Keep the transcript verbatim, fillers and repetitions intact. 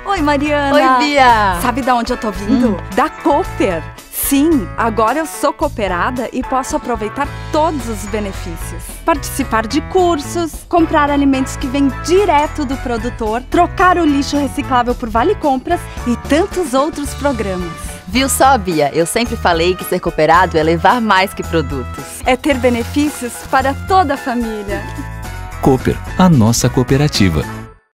Oi, Mariana. Oi, Bia. Sabe de onde eu tô vindo? Hum. Da Cooper. Sim, agora eu sou cooperada e posso aproveitar todos os benefícios. Participar de cursos, comprar alimentos que vêm direto do produtor, trocar o lixo reciclável por Vale Compras e tantos outros programas. Viu só, Bia? Eu sempre falei que ser cooperado é levar mais que produtos. É ter benefícios para toda a família. Cooper, a nossa cooperativa.